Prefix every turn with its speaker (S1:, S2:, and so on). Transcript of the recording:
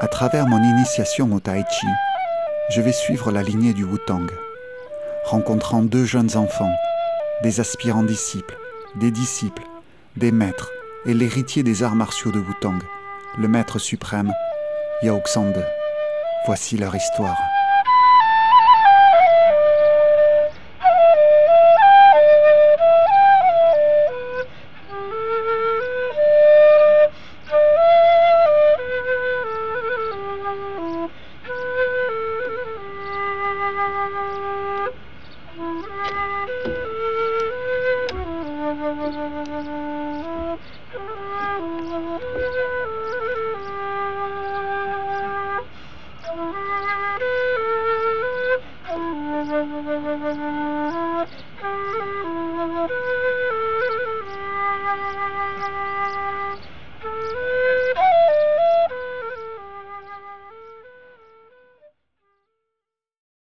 S1: À travers mon initiation au Tai Chi, je vais suivre la lignée du Wu-Tang, rencontrant deux jeunes enfants, des aspirants disciples, des maîtres et l'héritier des arts martiaux de Wu-Tang, le maître suprême, Yao Xande. Voici leur histoire.